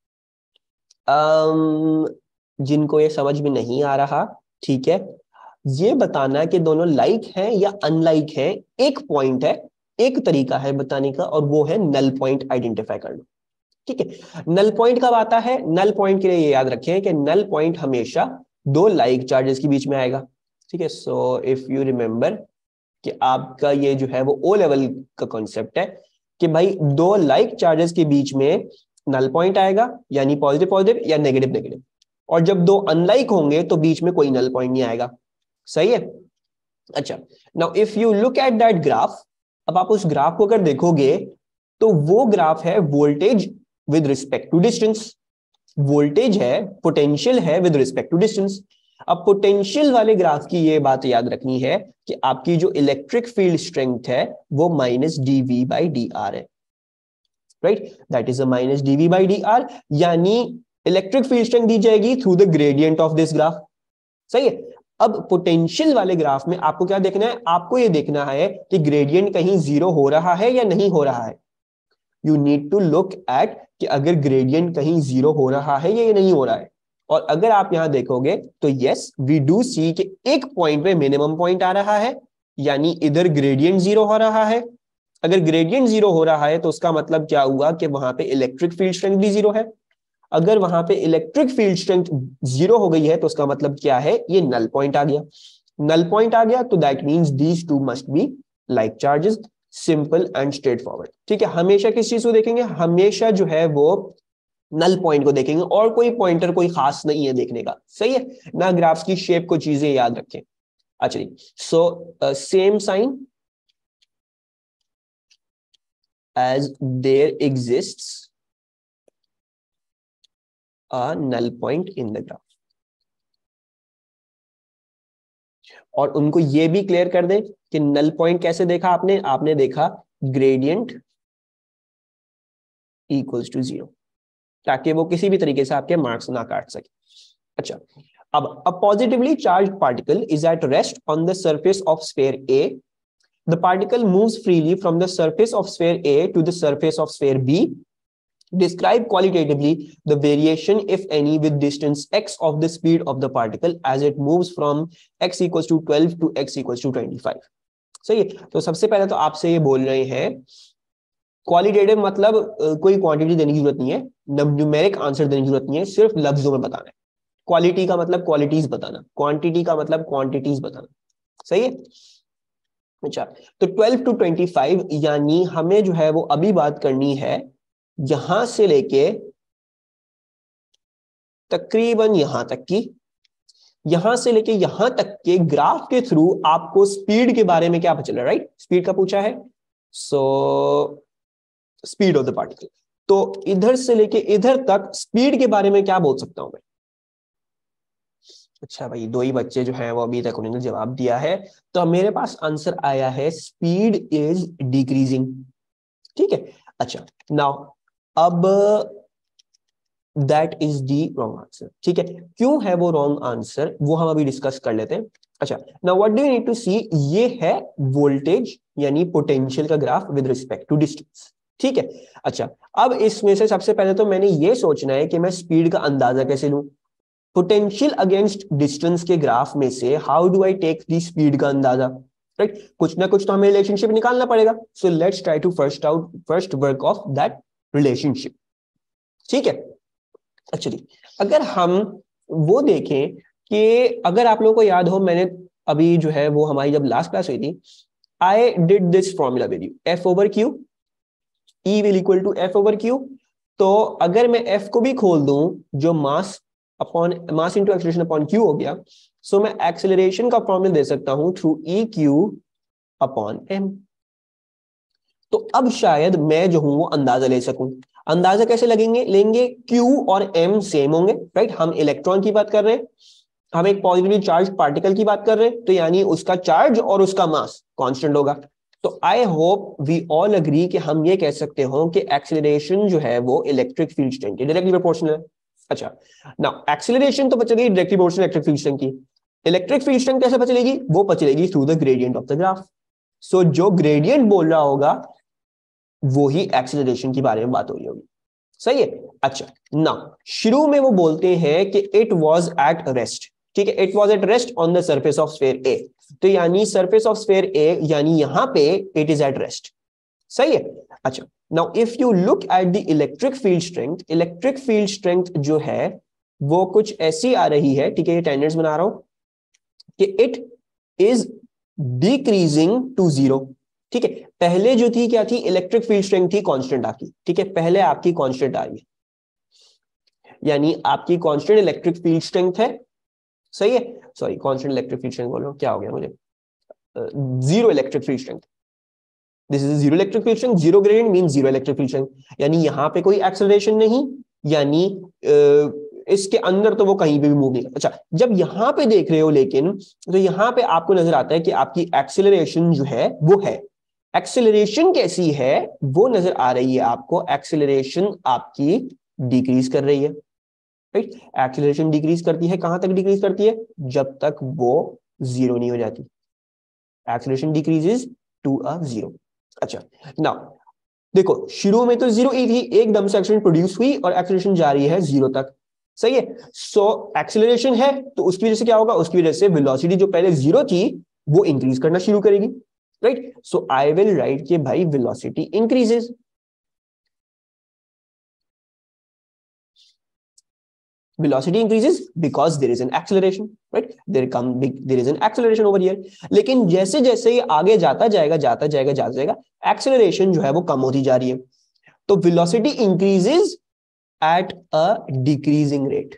जिनको ये समझ में नहीं आ रहा, ठीक है, ये बताना कि दोनों लाइक हैं या अनलाइक हैं। एक पॉइंट है, एक तरीका है बताने का, और वो है नल पॉइंट आइडेंटिफाई करना। ठीक है। नल पॉइंट कब आता है? नल पॉइंट के लिए ये याद रखें कि नल पॉइंट हमेशा दो लाइक चार्जेस के बीच में आएगा, ठीक है। सो इफ यू रिमेंबर कि आपका ये जो है वो ओ लेवल का कॉन्सेप्ट है कि भाई दो लाइक चार्जेस के बीच में नल पॉइंट आएगा, यानी पॉजिटिव पॉजिटिव या नेगेटिव नेगेटिव, और जब दो अनलाइक होंगे तो बीच में कोई नल पॉइंट नहीं आएगा, सही है। अच्छा, now if you look at that graph, अब आप उस ग्राफ को अगर देखोगे तो वो ग्राफ है voltage with respect to distance, voltage है, पोटेंशियल है विद रिस्पेक्ट टू डिस्टेंस। अब पोटेंशियल वाले ग्राफ की ये बात याद रखनी है कि आपकी जो इलेक्ट्रिक फील्ड स्ट्रेंथ है वो माइनस dV बाई dr है, right, that is a minus dV by dr, यानी इलेक्ट्रिक फील्ड स्ट्रेंथ दी जाएगी through the gradient of this graph, सही है। अब पोटेंशियल वाले ग्राफ में आपको क्या देखना है? आपको ये देखना है कि ग्रेडियंट कहीं जीरो हो रहा है या नहीं हो रहा है। You need to look at कि अगर ग्रेडियंट कहीं जीरो हो रहा है या नहीं हो रहा है, और अगर आप यहां देखोगे तो यस वी डू सी कि एक पॉइंट पे मिनिमम पॉइंट आ रहा है, यानी इधर ग्रेडियंट जीरो हो रहा है। अगर ग्रेडियंट जीरो हो रहा है तो उसका मतलब क्या हुआ कि वहां पे इलेक्ट्रिक फील्ड स्ट्रेंथ भी जीरो है। अगर वहां पे इलेक्ट्रिक फील्ड स्ट्रेंथ जीरो हो गई है तो उसका मतलब क्या है? ये नल पॉइंट आ गया। नल पॉइंट आ गया तो that means these two must be like charges, simple and straightforward, ठीक है। हमेशा किस चीज को देखेंगे? हमेशा जो है वो नल पॉइंट को देखेंगे, और कोई पॉइंटर कोई खास नहीं है देखने का, सही है ना। ग्राफ्स की शेप को चीजें याद रखें। अच्छा, so same sign as there exists a null point in the graph, और उनको ये भी क्लियर कर दें कि नल पॉइंट कैसे देखा आपने? आपने देखा ग्रेडियंट इक्वल्स टू जीरो, ताकि वो किसी भी तरीके से आपके मार्क्स ना काट सके। अच्छा, अब a positively charged particle is at rest on the surface of sphere A. The particle moves freely from the surface of sphere A to the surface of sphere B. Describe qualitatively the variation, if any, with distance x of the speed of the particle as it moves from x equals to 12 to x equals to 25. सही है। तो सबसे पहले तो आपसे ये बोल रहे हैं क्वालिटेटिव मतलब कोई क्वांटिटी देने की जरूरत नहीं है, न्यूमेरिक आंसर देने की जरूरत नहीं है, सिर्फ लफ्जों में बताना है। क्वालिटी का मतलब क्वालिटीज बताना, क्वांटिटी का मतलब क्वांटिटीज बताना, सही है। अच्छा, तो 12 टू 25 यानी हमें जो है वो अभी बात करनी है यहां से लेके तकरीबन यहां तक की, यहां से लेके यहां तक के ग्राफ के थ्रू आपको स्पीड के बारे में क्या पता चला, राइट? स्पीड का पूछा है, so speed of the particle. तो इधर से लेके इधर तक स्पीड के बारे में क्या बोल सकता हूं मैं? अच्छा भाई, दो ही बच्चे जो हैं वो अभी तक उन्होंने जवाब दिया है, तो मेरे पास आंसर आया है स्पीड इज डिक्रीजिंग, ठीक है। अच्छा, नाउ अब that is the wrong answer, ठीक है। क्यों है वो रॉन्ग आंसर वो हम अभी डिस्कस कर लेते हैं। अच्छा, now what do you need to see, ये है वोल्टेज यानी पोटेंशियल का graph with respect to distance, ठीक है। अच्छा, अब इसमें से सबसे पहले तो मैंने ये सोचना है कि मैं स्पीड का अंदाजा कैसे लूं। पोटेंशियल अगेंस्ट डिस्टेंस के ग्राफ में से how do I take the speed का अंदाजा, राइट? कुछ ना कुछ तो हमें रिलेशनशिप निकालना पड़ेगा। So let's try to first work of that relationship, ठीक है। अच्छा जी, अगर हम वो देखें कि अगर आप लोगों को याद हो, मैंने अभी जो है वो हमारी जब लास्ट क्लास हुई थी, I did this formula with you, F over Q E will equal to F over Q. तो अगर मैं एफ को भी खोल दूं जो mass upon mass into acceleration upon Q हो गया, सो मैं एक्सीलरेशन का फॉर्मूला दे सकता हूं through E Q upon M. तो अब शायद मैं जो हूं वो अंदाजा ले सकूं। अंदाजा कैसे लेंगे? Q और M सेम होंगे, राइट? हम इलेक्ट्रॉन की बात कर रहे हैं, हम एक पॉजिटिवली चार्ज पार्टिकल की बात कर रहे हैं, तो यानी उसका चार्ज और उसका मास कांस्टेंट होगा। तो I hope we all agree कि हम ये कह सकते हो कि एक्सीलरेशन जो है वो इलेक्ट्रिक फील्ड स्ट्रेंथ के डायरेक्टली प्रोपोर्शनल है। अच्छा, नाउ एक्सीलरेशन तो पता चलेगी directly proportional electric field strength की। इलेक्ट्रिक फील्ड स्ट्रेंथ कैसे पता चलेगी? वो पता चलेगी through the gradient of the graph. So जो ग्रेडियंट बोल रहा होगा वो ही एक्सीलरेशन के बारे में बात हो रही होगी, सही है। अच्छा, ना शुरू में वो बोलते हैं कि इट वाज एट रेस्ट, ठीक है, it was at rest on the surface of sphere A. तो यानी सरफेस ऑफ स्फीयर ए यानी यहां पे इट इज एट रेस्ट, सही है। अच्छा, now if you look at the electric field strength जो है वो कुछ ऐसी आ रही है, ठीक है, ये टेंडेंट्स बना रहा हूं कि it is decreasing to zero. ठीक है, पहले जो थी क्या थी, इलेक्ट्रिक फील्ड स्ट्रेंथ थी कांस्टेंट आपकी, ठीक है, पहले आपकी कांस्टेंट आ रही है, यानी आपकी कांस्टेंट इलेक्ट्रिक फील्ड स्ट्रेंथ है, सही है, sorry constant electric field strength बोल रहा हूं, क्या हो गया मुझे, zero electric field strength, this is zero electric field strength, zero gradient means zero electric field strength, यानी यहां पे कोई एक्सेलरेशन नहीं, यानी इसके अंदर तो वो कहीं पे भी मूव नहीं। अच्छा, जब यहां पे देख रहे हो लेकिन, तो यहां पे आपको नजर आता है कि आपकी एक्सेलरेशन जो है वो है, एक्सेलरेशन कैसी है वो नजर आ रही है आपको, एक्सेलरेशन आपकी डिक्रीज कर रही है, राइट, एक्सेलरेशन डिक्रीज करती है, कहां तक डिक्रीज करती है, जब तक वो जीरो नहीं हो जाती, acceleration decreases to a zero. अच्छा, नाउ देखो शुरू में तो जीरो ही थी, एकदम से एक्सेलरेशन प्रोड्यूस हुई और एक्सेलरेशन जा रही है जीरो तक, सही है, सो एक्सेलरेशन है तो उसकी वजह से क्या होगा, उसकी वजह से वेलोसिटी जो पहले जीरो थी वो इंक्रीज करना शुरू करेगी, right, so I will write कि भाई velocity increases, velocity increases because there is an acceleration, right, there is an acceleration over here, लेकिन जैसे जैसे ये आगे जाता जाएगा acceleration जो है वो कम होती जा रही है, तो velocity increases at a decreasing rate,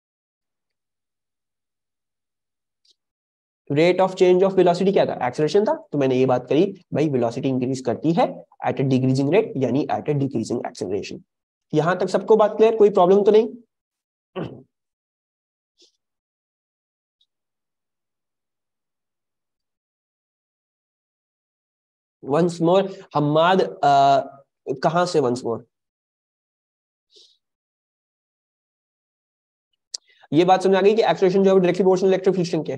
rate of change of velocity क्या था, acceleration था, तो मैंने ये बात करी भाई velocity increase करती है at a decreasing rate, यानी at a decreasing acceleration। यहां तक सबको बात क्लियर, कोई प्रॉब्लम तो नहीं? वंस मोर हम्माद, कहां से वंस मोर? ये बात समझ आ गई कि एक्सेलरेशन जो है directly proportional electric field strength के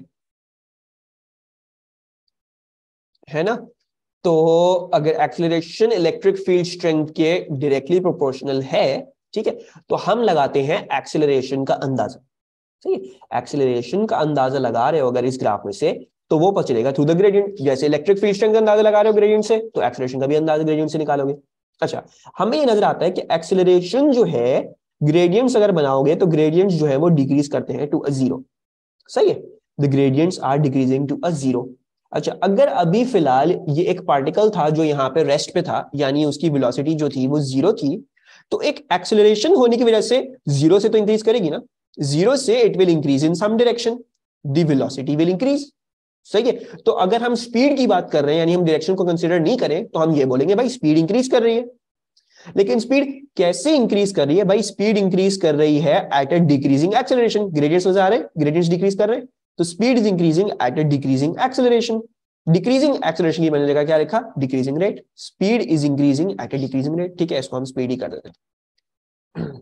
है ना, तो अगर एक्सेलरेशन इलेक्ट्रिक फील्ड स्ट्रेंथ के डायरेक्टली प्रोपोर्शनल है, ठीक है, तो हम लगाते हैं एक्सेलरेशन का अंदाजा, सही है, एक्सेलरेशन का अंदाजा लगा रहे हो अगर इस ग्राफ में से, तो वो पता चलेगा थ्रू द ग्रेडियंट, जैसे इलेक्ट्रिक फील्ड स्ट्रेंथ का अंदाजा लगा रहे हो ग्रेडियंट से, तो एक्सेलरेशन का भी अंदाजा ग्रेडियंट से निकालोगे। अच्छा, हमें ये नजर आता है कि एक्सेलरेशन जो है ग्रेडियंट्स अगर बनाओगे तो ग्रेडियंट्स जो है वो डिक्रीज करते हैं टू अ जीरो, सही है, the gradients are decreasing to a zero. अच्छा, अगर अभी फिलहाल ये एक पार्टिकल था जो यहाँ पे रेस्ट पे था, यानी उसकी वेलोसिटी जो थी वो जीरो थी, तो एक एक्सेलरेशन होने की वजह से जीरो से तो इंक्रीज करेगी ना, जीरो से it will increase in some direction, the velocity will increase, सही है, तो अगर हम स्पीड की बात कर रहे हैं यानी हम डायरेक्शन को कंसीडर नहीं करें तो हम ये बोलेंगे भाई स्पीड इंक्रीज कर रही है, लेकिन स्पीड कैसे इंक्रीज कर रही है भाई, स्पीड इंक्रीज कर रही है at a decreasing acceleration, gradients नजर आ रहे हैं, ग्रेडियंट्स डिक्रीज कर रहे हैं, तो speed is increasing at a decreasing acceleration, decreasing acceleration की मैंने जगह क्या लिखा, decreasing rate, speed is increasing at a decreasing rate, ठीक है, इसको हम स्पीड ही कर देते हैं,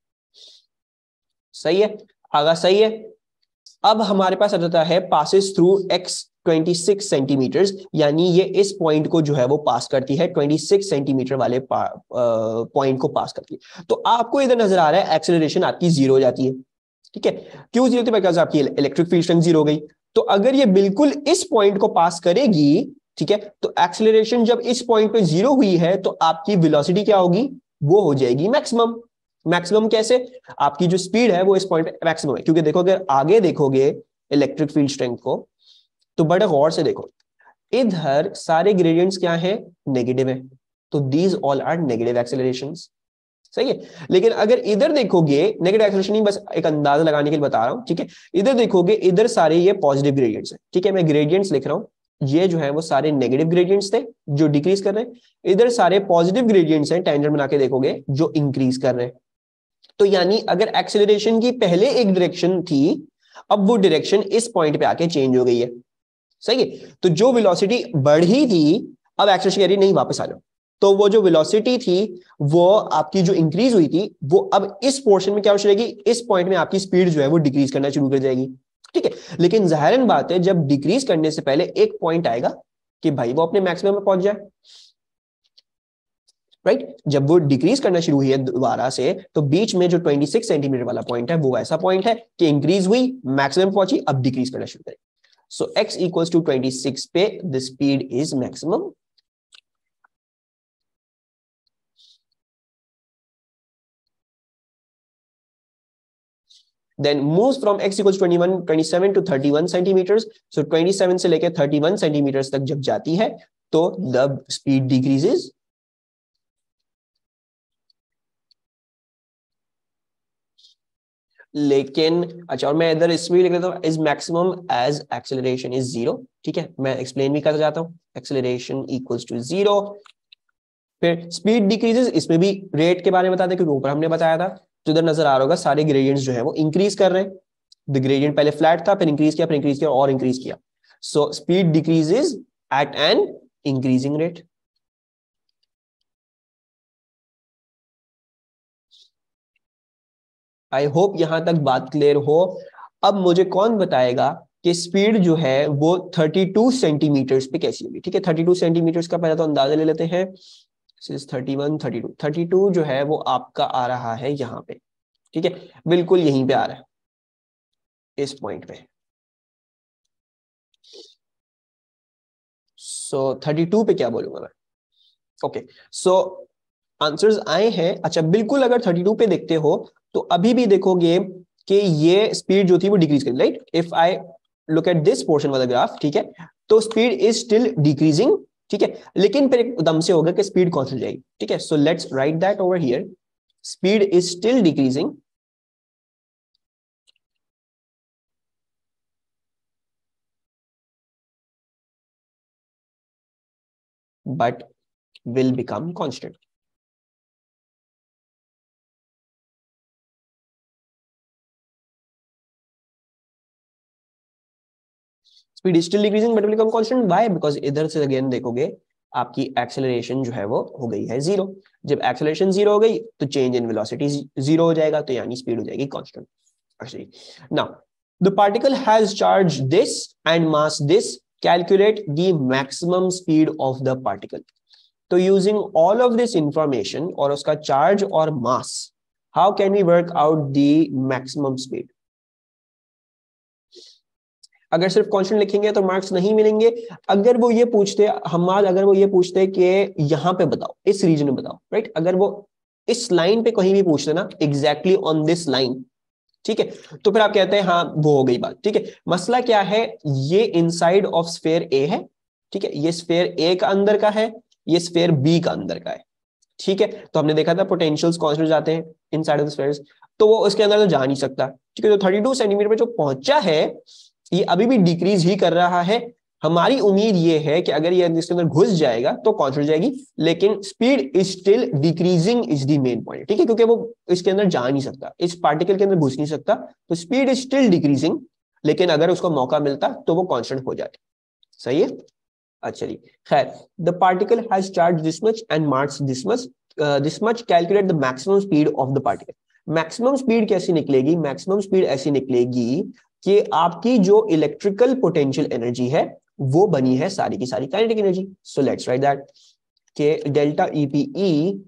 सही है, आगा सही है। अब हमारे पास आ जाता है पासिस थ्रू x 26 सेंटीमीटर्स, यानी ये इस पॉइंट को जो है वो पास करती है, 26 सेंटीमीटर वाले पॉइंट को पास करती है, तो आपको इधर नजर आ रहा है एक्सेलरेशन आपकी जीरो हो जाती है, ठीक है, क्यों जीरो थी, बिकॉज़ आपकी इलेक्ट्रिक फील्ड स्ट्रेंथ जीरो हो गई, तो अगर ये बिल्कुल इस पॉइंट को पास करेगी, ठीक है, तो एक्सेलरेशन जब इस पॉइंट पे जीरो हुई है तो आपकी वेलोसिटी क्या होगी, वो हो जाएगी मैक्सिमम, मैक्सिमम कैसे, आपकी जो स्पीड है वो इस पॉइंट पे मैक्सिमम है, क्योंकि देखो अगर आगे देखोगे इलेक्ट्रिक फील्ड स्ट्रेंथ को तो बड़े गौर से देखो, इधर सारे ग्रेडियंट्स क्या है, नेगेटिव है, तो these all are negative accelerations, सही है, लेकिन अगर इधर देखोगे, नेगेटिव एक्सेलरेशन नहीं, बस एक अंदाजा लगाने के लिए बता रहा हूं, ठीक है, इधर देखोगे इधर सारे ये पॉजिटिव ग्रेडियंट्स है, ठीक है, मैं ग्रेडियंट्स लिख रहा हूं, ये जो है वो सारे नेगेटिव ग्रेडियंट्स थे जो डिक्रीज कर रहे हैं, इधर सारे पॉजिटिव ग्रेडियंट्स हैं टेंजेंट बना के देखोगे जो इंक्रीज कर रहे हैं, तो यानी अगर एक्सेलरेशन की पहले एक डायरेक्शन थी, अब वो डायरेक्शन इस पॉइंट पे आके चेंज हो गई है, सही है, तो जो वेलोसिटी बढ़ी थी अब एक्सेलरेशन कह रही नहीं वापस आ जाओ, तो वो जो वेलोसिटी थी वो आपकी जो इंक्रीज हुई थी वो अब इस पोर्शन में क्या हो जाएगी, इस पॉइंट में आपकी स्पीड जो है वो डिक्रीज करना शुरू कर जाएगी, ठीक है, लेकिन जाहिरन बात है जब डिक्रीज करने से पहले एक पॉइंट आएगा कि भाई वो अपने मैक्सिमम में पहुंच जाए, राइट, जब वो डिक्रीज करना शुरू हुई है दोबारा से, तो बीच में जो 26 सेंटीमीटर वाला पॉइंट है वो ऐसा पॉइंट है कि इंक्रीज हुई, मैक्सिमम पहुंची, अब डिक्रीज करना शुरू करें, सो x इक्वल्स टू 26 पे the speed is maximum, then moves from x equals 27 to 31 centimetres. So 27 से लेकर 31 सेंटीमीटर्स तक जब जाती है तो द स्पीड डिक्रीजेस। लेकिन अच्छा, और मैं इधर इसमें लिख देता हूं is maximum as acceleration is 0। ठीक है, मैं एक्सप्लेन भी कर जाता हूं, एक्सेलरेशन इक्वल्स टू 0। फिर स्पीड डिक्रीजेस, इसमें भी रेट के बारे में बता दें क्योंकि ऊपर हमने बताया था। तो इधर नजर आ रहा होगा सारे ग्रेडियंट्स जो है वो इंक्रीज कर रहे हैं। द ग्रेडियंट पहले फ्लैट था, फिर इंक्रीज किया, फिर इंक्रीज किया और इंक्रीज किया। So speed decreases at an increasing rate. I hope यहां तक बात क्लियर हो। अब मुझे कौन बताएगा कि स्पीड जो है वो 32 सेंटीमीटर्स पे कैसी होगी। ठीक है, 32 सेंटीमीटर्स का पहले तो अंदाजा ले लेते हैं। 31 32 जो है वो आपका आ रहा है यहाँ पे। ठीक है, बिल्कुल यहीं पे आ रहा है, इस पॉइंट पे। सो 32 पे क्या बोलूंगा मैं। ओके, सो आंसर्स आए हैं। अच्छा, बिल्कुल अगर 32 पे देखते हो तो अभी भी देखोगे कि ये स्पीड जो थी वो डिक्रीज करी, right. If I look at this portion वाला ग्राफ, ठीक है, तो स्पीड इज स्टिल डिक्रीजिंग। ठीक है, लेकिन फिर एकदम से होगा कि स्पीड कौन सी जाएगी। ठीक है, so let's write that over here, speed is still decreasing but will become constant. Speed is still decreasing but will become constant. Why? Because इधर से अगेन देखोगे आपकी एक्सेलरेशन जो है वो हो गई है 0। जब एक्सेलरेशन 0 हो गई तो चेंज इन वेलोसिटी 0 हो जाएगा, तो यानी स्पीड हो जाएगी constant. Actually, now the particle has charge this and mass this. Calculate the maximum speed of the particle. तो using all of this information और उसका चार्ज और मास, how can we work out the maximum speed? अगर सिर्फ constant लिखेंगे तो marks नहीं मिलेंगे। अगर वो ये पूछते अगर वो ये पूछते कि यहां पे बताओ, इस रीजन में बताओ, राइट, अगर वो इस लाइन पे कहीं भी पूछते ना, एग्जैक्टली ऑन दिस लाइन, ठीक है, तो फिर आप कहते हैं हाँ वो हो गई बात। ठीक है, मसला क्या है, ये इनसाइड ऑफ स्फीयर ए है। ठीक है, ये स्फीयर ए का अंदर का है, ये स्फीयर बी का अंदर का है। ठीक है, तो हमने देखा था पोटेंशियल्स कांस्टेंट जाते हैं इनसाइड ऑफ द स्फीयर्स, तो वो उसके अंदर तो जा नहीं सकता। ठीक है, तो 32 सेंटीमीटर पे जो पहुंचा है ये अभी भी डिक्रीज ही कर रहा है। हमारी उम्मीद ये है कि अगर ये इसके अंदर घुस जाएगा तो कांस्टेंट हो जाएगी, लेकिन speed is still decreasing is the main point. ठीक है, क्योंकि वो इसके अंदर जा नहीं सकता, इस पार्टिकल के अंदर घुस नहीं सकता, तो स्पीड इज स्टिल डिक्रीजिंग, लेकिन अगर उसको मौका मिलता तो वो कांस्टेंट हो जाए। सही है, अच्छा जी, खैर, the particle has charge this much and mass this much, calculate the maximum speed of the particle. Maximum speed कैसी निकलेगी, मैक्सिमम स्पीड ऐसी निकलेगी कि आपकी जो इलेक्ट्रिकल पोटेंशियल एनर्जी है वो बनी है सारी की सारी kinetic energy. So let's write that कि delta EPE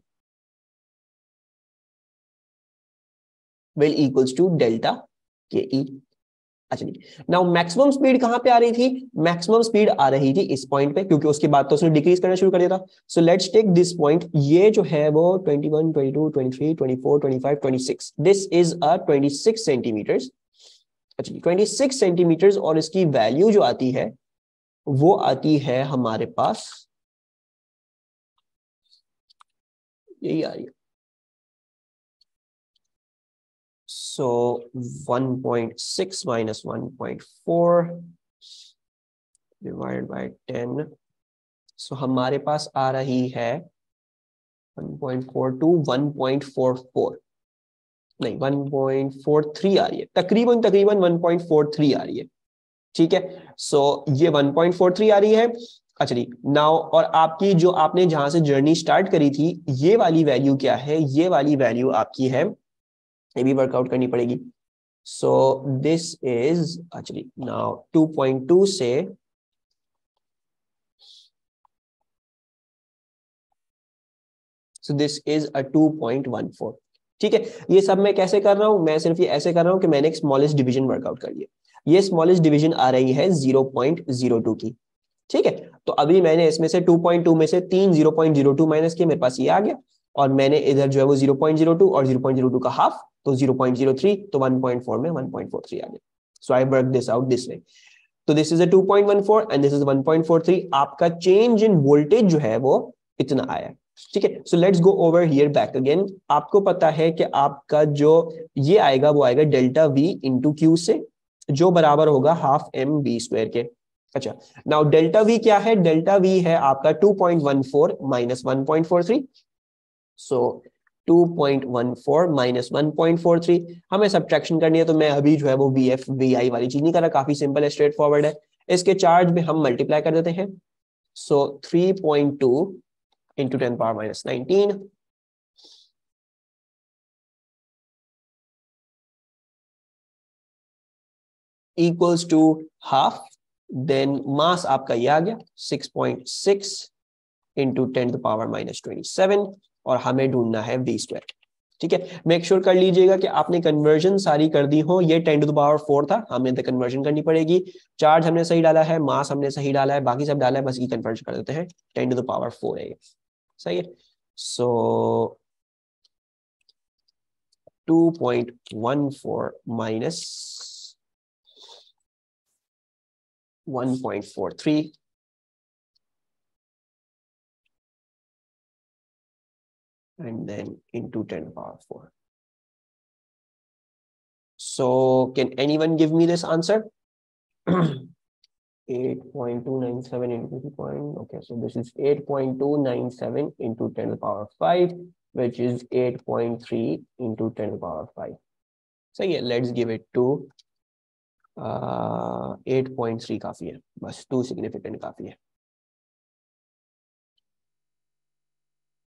will equals to delta KE. अच्छा जी, नाउ मैक्सिमम स्पीड कहां पे आ रही थी, मैक्सिमम स्पीड आ रही थी इस पॉइंट पे, क्योंकि उसके बाद तो उसने डिक्रीज करना शुरू कर दिया था। So let's take this point, ये जो है वो 21 22 23 24 25 26, दिस इज अ 26 सेंटीमीटर्स। अच्छा, 26 सेंटीमीटर्स, और इसकी वैल्यू जो आती है वो आती है हमारे पास, यही आ रही है। So 1.6 minus 1.4 divided by 10, so हमारे पास आ रही है 1.42 1.44 नहीं 1.43 आ रही है, तकरीबन 1.43 आ रही है। ठीक है, सो ये 1.43 आ रही है। अच्छा जी, नाउ, और आपकी जो आपने जहां से जर्नी स्टार्ट करी थी ये वाली वैल्यू क्या है, ये वाली वैल्यू आपकी है, ये भी वर्कआउट करनी पड़ेगी। So this is actually now 2.2 से सो दिस इज अ 2.14। ठीक है, ये सब मैं कैसे कर रहा हूं, मैं सिर्फ ये ऐसे कर रहा हूं कि मैंने एक स्मॉलेस्ट डिवीजन वर्कआउट कर लिया। ये स्मॉलेस्ट डिवीजन आ रही है 0.02 की। ठीक है, तो अभी मैंने इसमें से 2.2 में से 3 0.02 माइनस किए, मेरे पास ये आ गया। और मैंने इधर जो है वो 0.02 और 0.02 का हाफ, तो 0.03, तो 1.4 में 1.43 आ गया. So I work this out this way. तो this is a 2.14 and this is 1.43. आपका चेंज इन वोल्टेज जो है वो इतना आया. ठीक है, so let's go over here back again. आपको पता है कि आपका जो ये आएगा वो आएगा डेल्टा वी इंटू क्यू से, जो बराबर होगा हाफ एम बी स्क्वायर के. अच्छा, नाउ डेल्टा वी क्या है? डेल्टा वी है आपका 2.14 माइनस 1.43. सो 2.14 माइनस 1.43, हमें सब्ट्रैक्शन करनी है, तो मैं अभी जो है वो वी एफ वी आई वाली चीज नहीं कर रहा, काफी सिंपल है, स्ट्रेट फॉरवर्ड है. इसके चार्ज में हम मल्टीप्लाई कर देते हैं. So 3.2 into 10 power minus 19 equals to half. Then mass आपका ये आ गया 6.6 इंटू 10 पावर माइनस 27, और हमें ढूंढना है वी स्क्वायर. ठीक है, मेक श्योर कर लीजिएगा कि आपने कन्वर्जन सारी कर दी हो. ये 10 टू द पावर 4 था, हमें तो कन्वर्जन करनी पड़ेगी. चार्ज हमने सही डाला है, मास हमने सही डाला है, बाकी सब डाला है, बस ये कन्वर्जन कर देते हैं. 10 टू द पावर 4 है ये. सही है. So 2.14 minus 1.43 and then into 10 power 4. So can anyone give me this answer? 8.297 into 2 point. Okay, so this is 8.297 into 10 to the power 5, which is 8.3 into 10 to the power 5. So yeah, let's give it to 8.3 काफी है, बस 2 significant काफी है.